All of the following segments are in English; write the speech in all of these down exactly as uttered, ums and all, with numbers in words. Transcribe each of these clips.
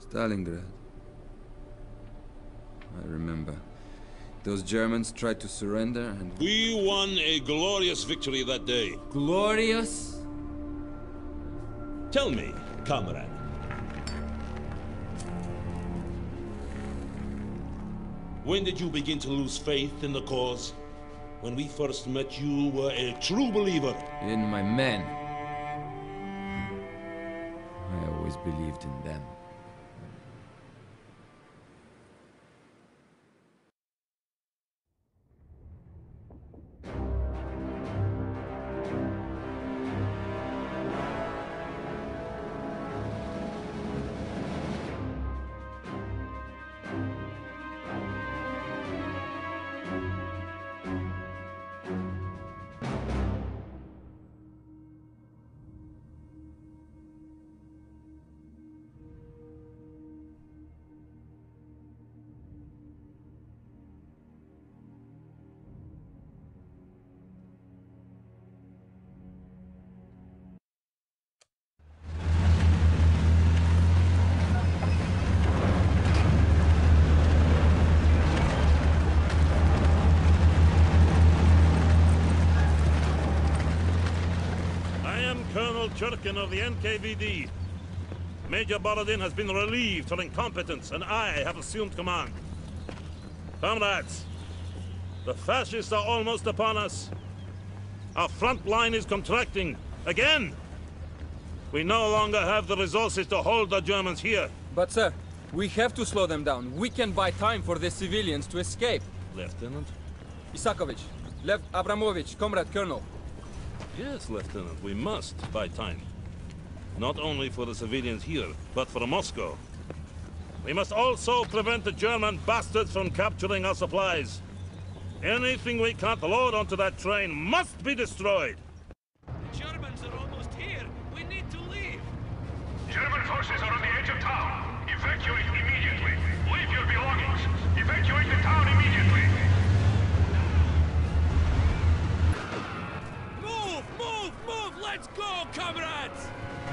Stalingrad. I remember. Those Germans tried to surrender and... We won a glorious victory that day. Glorious? Tell me, comrade. When did you begin to lose faith in the cause? When we first met, you were a true believer. In my men. I always believed in them. Colonel Churkin of the N K V D. Major Borodin has been relieved for incompetence, and I have assumed command. Comrades, the fascists are almost upon us. Our front line is contracting, again. We no longer have the resources to hold the Germans here. But sir, we have to slow them down. We can buy time for the civilians to escape. Lieutenant? Isakovich, Lev Abramovich, Comrade Colonel. Yes, Lieutenant, we must buy time. Not only for the civilians here, but for Moscow. We must also prevent the German bastards from capturing our supplies. Anything we can't load onto that train must be destroyed. The Germans are almost here. We need to leave. German forces are on the edge of town. Evacuate immediately. Leave your belongings. Evacuate the town immediately. Let's go, comrades!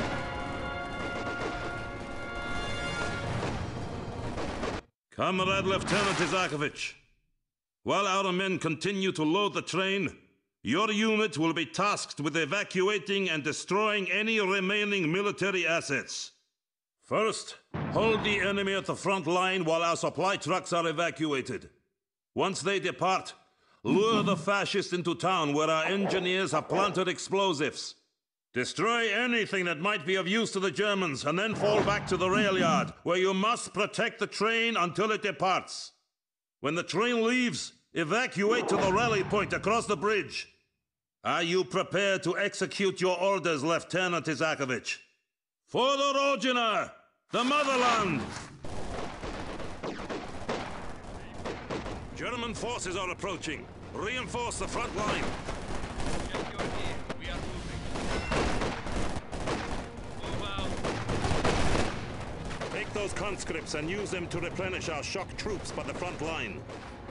Comrade Lieutenant Isakovich, while our men continue to load the train, your unit will be tasked with evacuating and destroying any remaining military assets. First, hold the enemy at the front line while our supply trucks are evacuated. Once they depart, lure the fascists into town where our engineers have planted explosives. Destroy anything that might be of use to the Germans, and then fall back to the rail yard, where you must protect the train until it departs. When the train leaves, evacuate to the rally point across the bridge. Are you prepared to execute your orders, Lieutenant Isakovich? For the Rodina, the motherland! German forces are approaching. Reinforce the front line. Take those conscripts and use them to replenish our shock troops by the front line.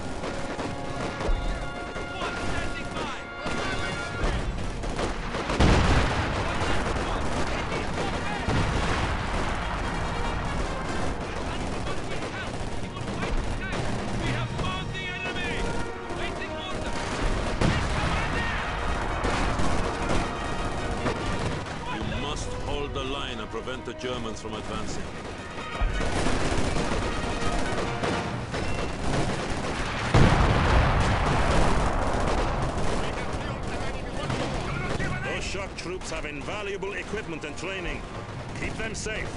You must hold the line and prevent the Germans from advancing. Those shock troops have invaluable equipment and training. Keep them safe.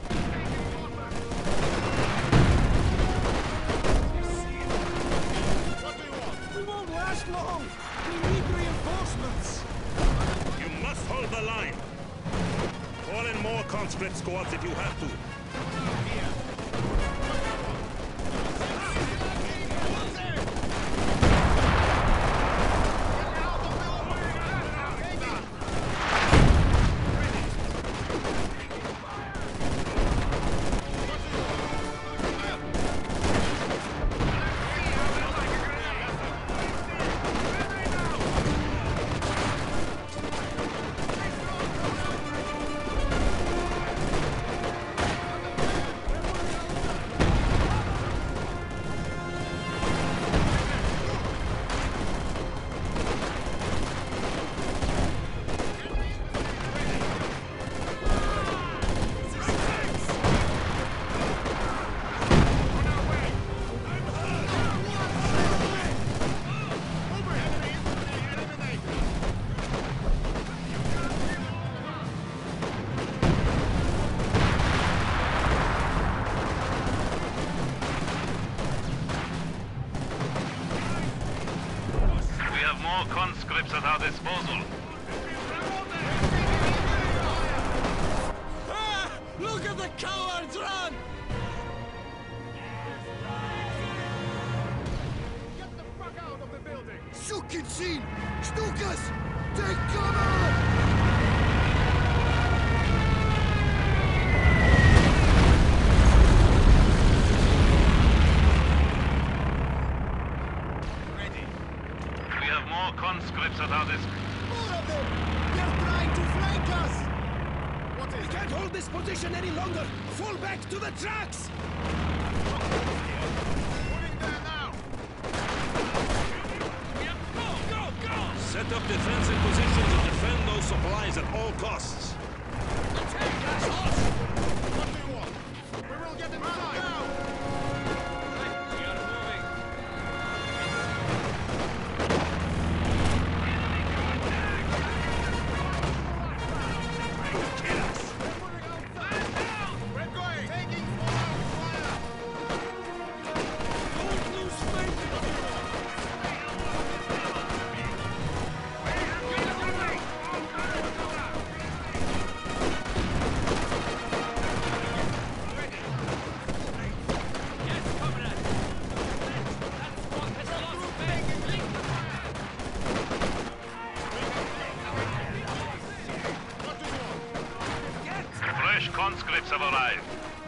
We won't last long. We need reinforcements. You must hold the line. Call in more conscript squads if you have to. conscripts at our disposal. Ah! Look at the cowards run! Get the fuck out of the building! Sukin Stukas! Take cover! Conscripts at our disposal. More of them! They're trying to flank us! What is... We can't hold this position any longer! Fall back to the tracks! Moving there now! Go, go, go! Set up defensive positions and defend those supplies at all costs. Take us, horse! What do you want? We will get inside now! We are moving. Conscripts have arrived.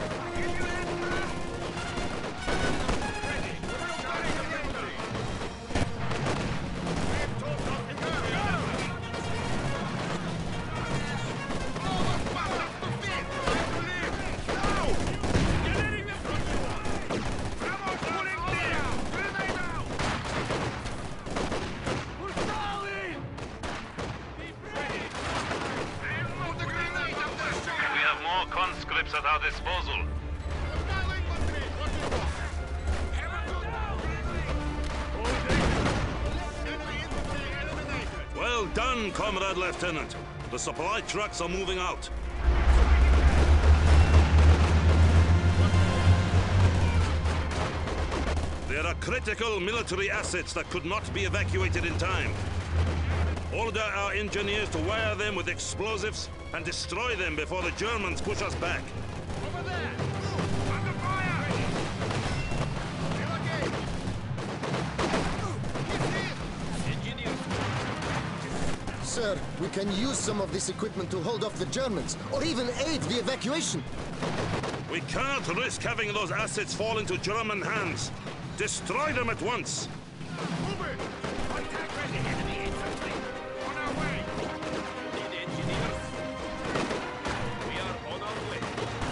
Conscripts at our disposal. Well done, Comrade Lieutenant. The supply trucks are moving out. There are critical military assets that could not be evacuated in time. Order our engineers to wire them with explosives and destroy them before the Germans push us back. Over there! Move! Under fire! Engineers! Sir, we can use some of this equipment to hold off the Germans, or even aid the evacuation. We can't risk having those assets fall into German hands. Destroy them at once. Move it! Attack ready! Enemy infantry! On our way! Need engineers? We are on our way.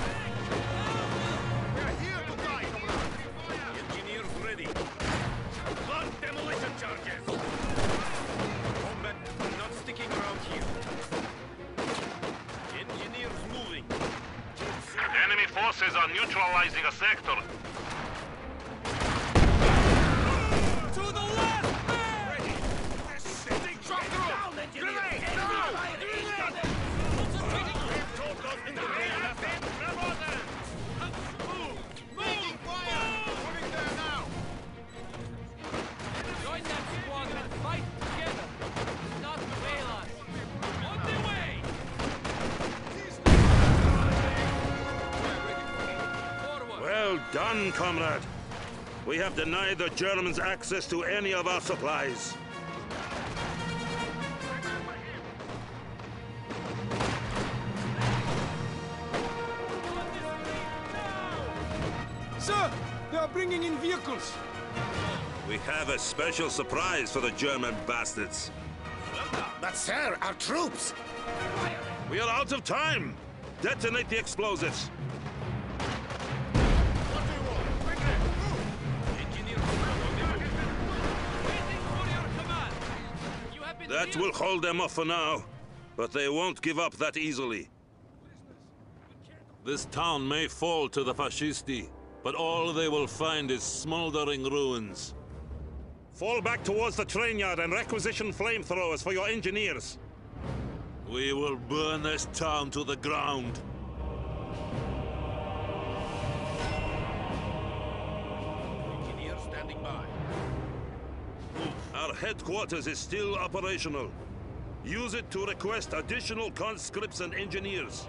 We are here to die, comrade! Engineers ready. Launch demolition charges! Combat not sticking around here. Engineers moving. Enemy forces are neutralizing a sector. Well done, comrade. We have denied the Germans access to any of our supplies. Sir, they are bringing in vehicles. We have a special surprise for the German bastards. But sir, our troops! We are out of time. Detonate the explosives. That will hold them off for now, but they won't give up that easily. This town may fall to the Fascisti, but all they will find is smoldering ruins. Fall back towards the train yard and requisition flamethrowers for your engineers. We will burn this town to the ground. Engineers standing by. Our our headquarters is still operational. Use it to request additional conscripts and engineers.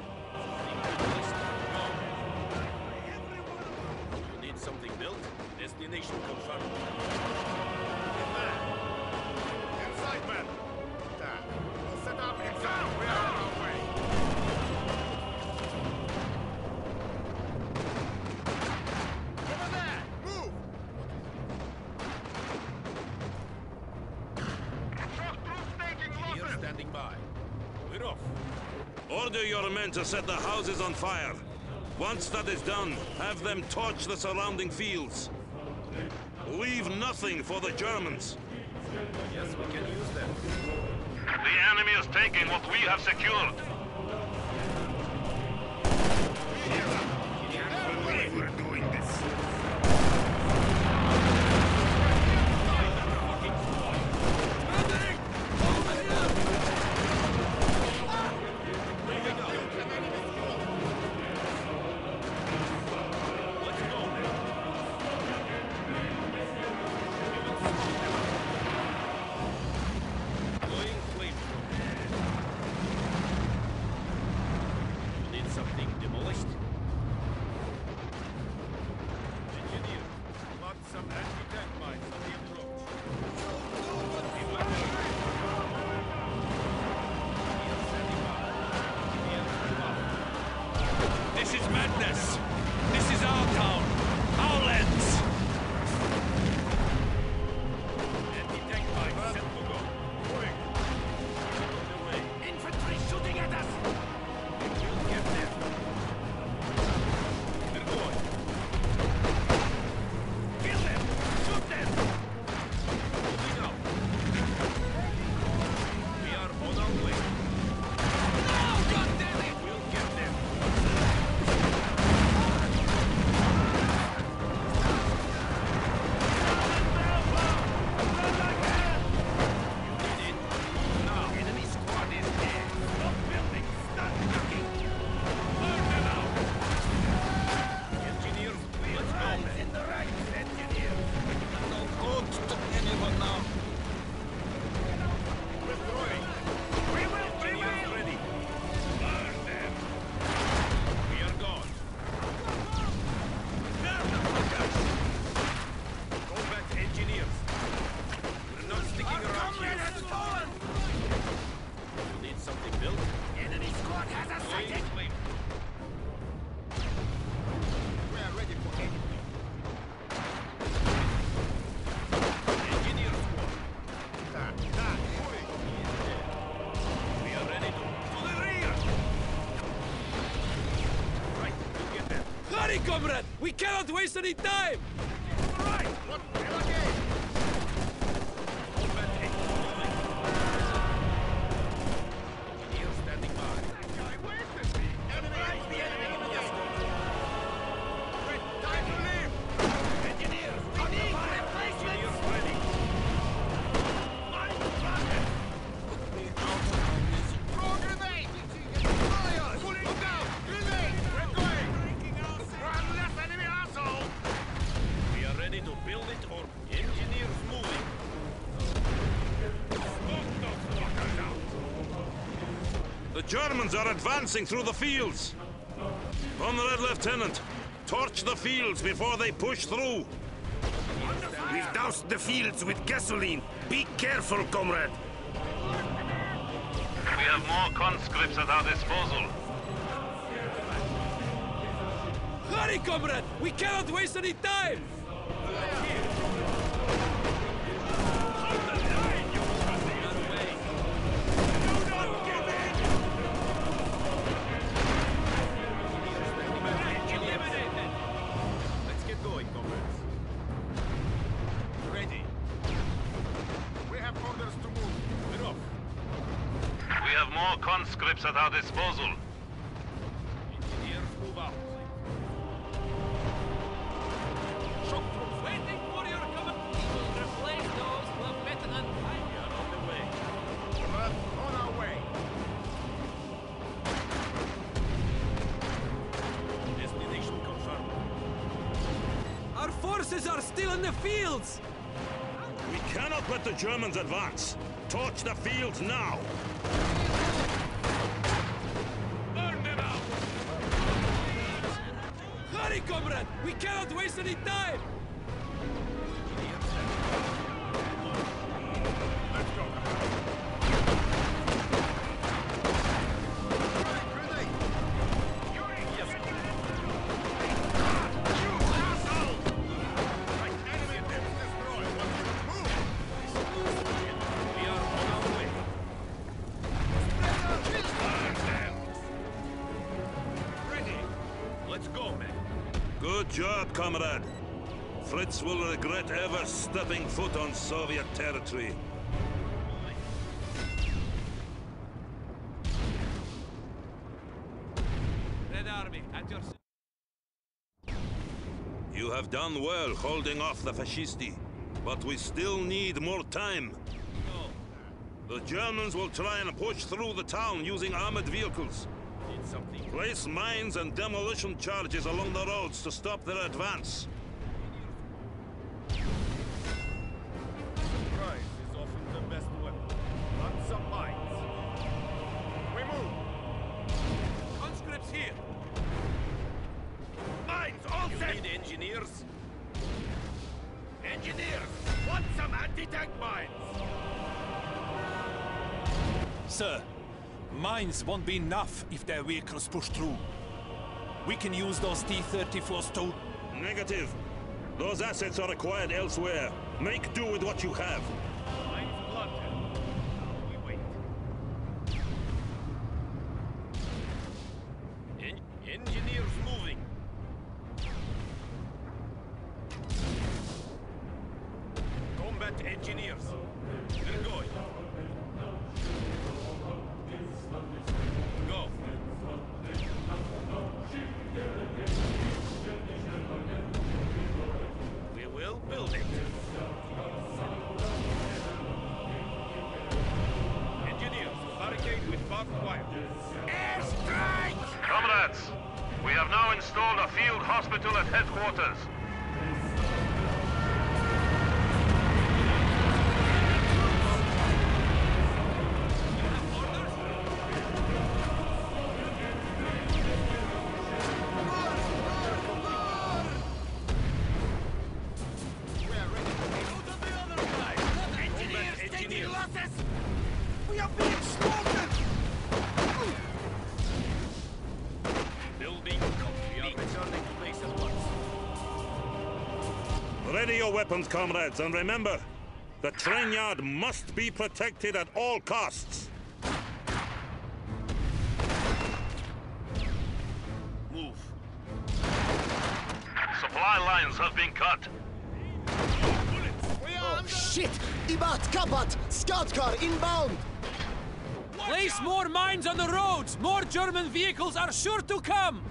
You need something built? Destination confirmed. Inside, man! That. We'll set up inside. We are on our way. Over there! Move! Shock troops taking Here losses! standing by. We're off. Order your men to set the houses on fire. Once that is done, have them torch the surrounding fields. Leave nothing for the Germans. Yes, we can use them. The enemy is taking what we have secured. Can't believe we're doing this. Going flamethrower. You need something demolished? Engineer, plot some anti-tank mines on the approach. Evacuate. Here standing by. Here above. This is madness! This is our town! Our lands! Anti-tank mines set to go. Moving. On the way. Infantry shooting at us! We'll get there. We're going. Kill them! Shoot them! Moving out. We are on our way. No! God damn it! We'll get them. You did it. Now. Enemy squad is there! Stop building! Start knocking! Burn them out! Engineers, let's go. In the ranks, engineers! No good to anyone now! Destroying. We will Engineers ready. burn them! We are gone. Burn the fuckers! Combat engineers. We're not sticking around here. fallen! You need something built? Enemy squad has us Going sighted! flame. We are ready for anything. Engineer squad. That. That. Moving. We are ready to... To the rear! Right, we'll get there. Hurry, comrade! We cannot waste any time! Right! What? Hell again! Combat engineers. Engineers standing by. Enemy! The enemy! Yes, Wait, time to leave! Engineers, we need replacements! Engineers ready. Throw a grenade! Fire! Look out! Grenade! We're going! One less enemy asshole! We are ready to build it or engineers moving. Smoke those fuckers out. The Germans are advancing through the fields. Comrade Lieutenant, torch the fields before they push through. We've doused the fields with gasoline. Be careful, comrade. We have more conscripts at our disposal. Hurry, comrade! We cannot waste any time! Let's get going, comrades. Ready. We have orders to move. We're off. We have more conscripts at our disposal. Engineers move out. Shock troops waiting for your command! We will replace those who have better than time. We are on the way. But on our way. Destination confirmed. Our forces are still in the fields! We cannot let the Germans advance. Torch the fields now! Burn them out! Hurry, comrade! We cannot waste any time! Let's go. Good job, comrade. Fritz will regret ever stepping foot on Soviet territory. Red Army, at your... You have done well holding off the fascisti, but we still need more time. No. The Germans will try and push through the town using armored vehicles. Need something. Place mines and demolition charges along the roads to stop their advance. Surprise is often the best weapon. Plant some mines. We move. Conscripts here! Mines all set! You need engineers? Engineers! Want some anti-tank mines? Sir, mines won't be enough if their vehicles push through. We can use those T thirty-fours too. Negative. Those assets are acquired elsewhere. Make do with what you have. Mines planted. Now we wait. En engineers moving. Combat engineers. They're going. Go. We will build it. Engineers, barricade with barbed wire. Airstrike! Comrades, we have now installed a field hospital at headquarters. We are being slaughtered! Building complete. We are returning to base at once. Ready your weapons, comrades, and remember, the train yard must be protected at all costs. Move. Supply lines have been cut. Oh, shit! Ibat, Kapat! Scout car inbound! Place more mines on the roads! More German vehicles are sure to come!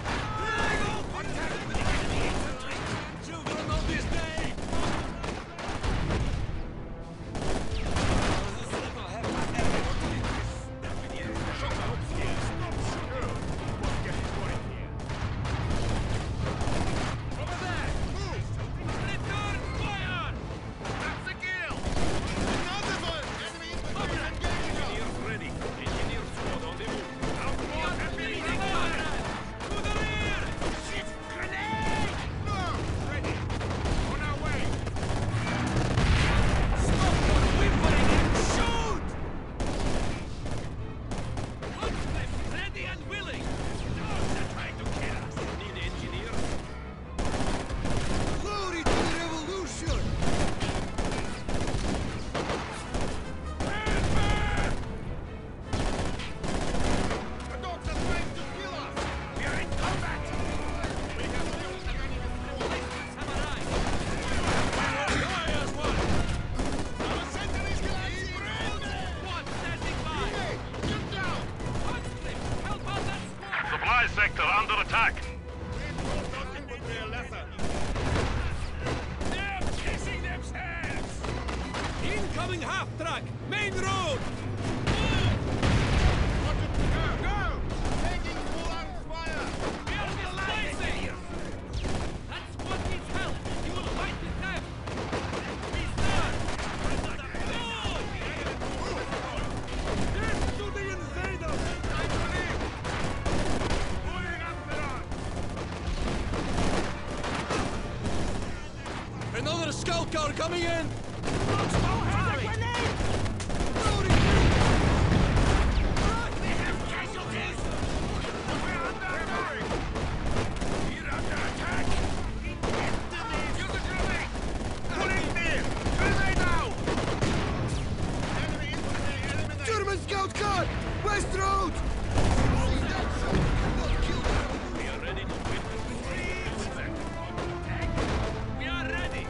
Sector under attack. They're chasing themselves! Incoming half-track! Main road! Go! Go! Taking full-on fire! We are displacing! That squad needs help! You will fight with them! He's there! Another scout car coming in! German scout car! West Road! We are ready to witness. We are ready.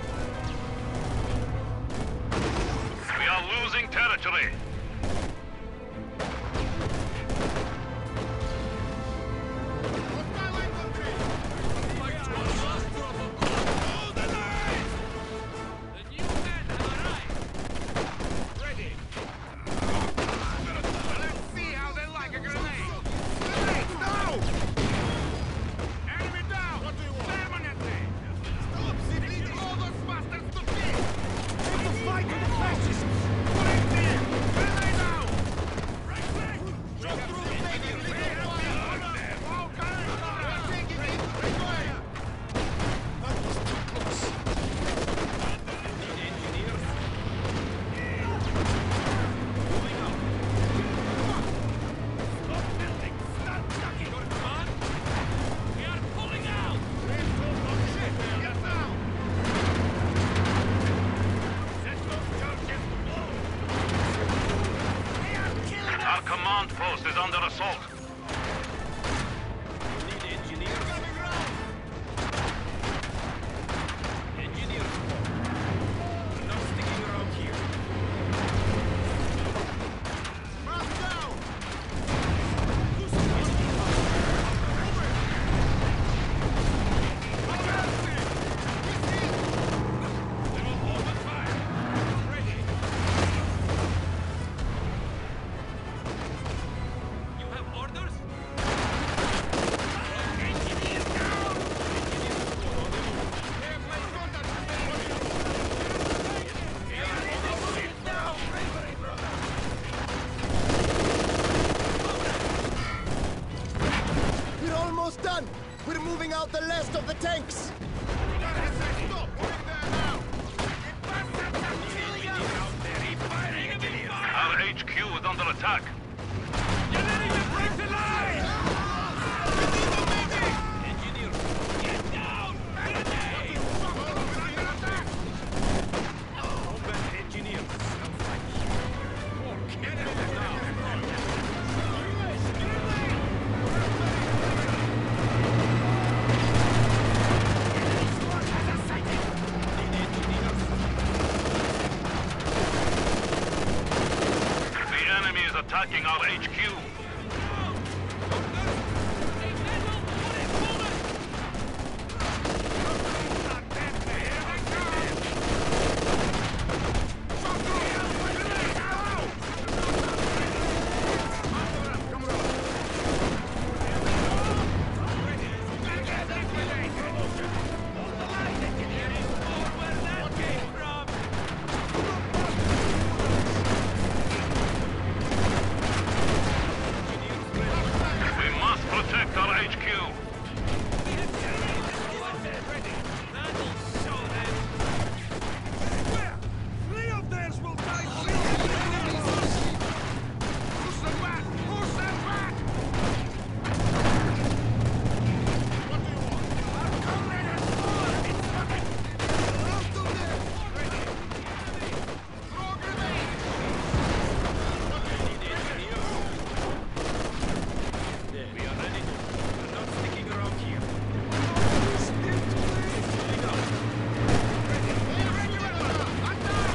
We are losing territory. The new men have arrived! Ready! Let's see how they like a grenade. Grenade, now! Enemy down! What do you want? Permanently! Stop! Take all those bastards to kill! Take the fight to the fascists! Put it there! Grenade now! Right leg! Drop through the taking it! All guns! We're taking it! Require! That was too close. Need engineers? Moving out. Stop building! Stop ducking! Come on! We are pulling out! Let's go on shit! Get down! Set those charges to blow! They are killing us! Our command post is under assault. Need engineers? Coming round! Engineers! We're not sticking around here. Man down! They will open fire! Ready! You have orders? Engineers down! Engineers on the move. Airplane contact! Here, sit down! Bravery, brother! We're almost done! We're moving out the last of the tanks! Stop! Moving there now! The bastards are killing us! Out there, firing engineers! Our H Q is under attack. You're letting them break the line! We need the medic! Engineers, get down! Grenade! We're under attack! Combat engineers, come fight here. Get them now! Squad has us sighted! Need engineers! The enemy is attacking our H Q. We must protect our H Q. Three of theirs will die! Push them back! Push them back! What do you want? Our comrade has fallen! It's fucking... Out of there! Ready! Throw grenade! What do you need, engineers? There. We are ready to... We're not sticking around here. Moving out. Ready! Ready, weapon! Attack!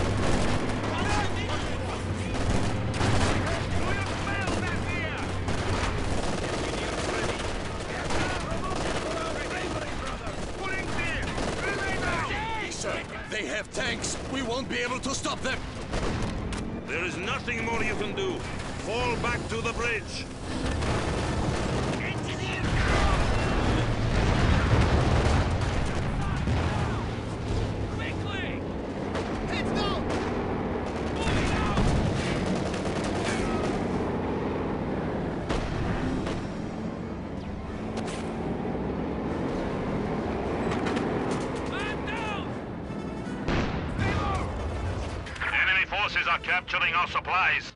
Sir, they have tanks. We won't be able to stop them. There is nothing more you can do. Fall back to the bridge. Quickly! Heads down! Moving out! Man down! forces are capturing our supplies.